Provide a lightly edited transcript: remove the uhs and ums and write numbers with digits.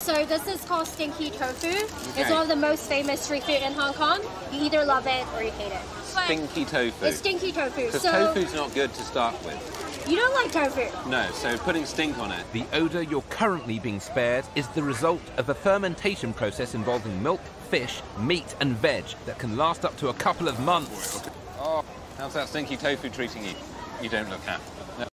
So this is called stinky tofu. Okay. It's one of the most famous street food in Hong Kong. You either love it or you hate it. Stinky tofu. It's stinky tofu. Because So tofu's not good to start with. you don't like tofu. No, so putting stink on it. The odour you're currently being spared is the result of a fermentation process involving milk, fish, meat and veg that can last up to a couple of months. Oh, how's that stinky tofu treating you? You don't look happy.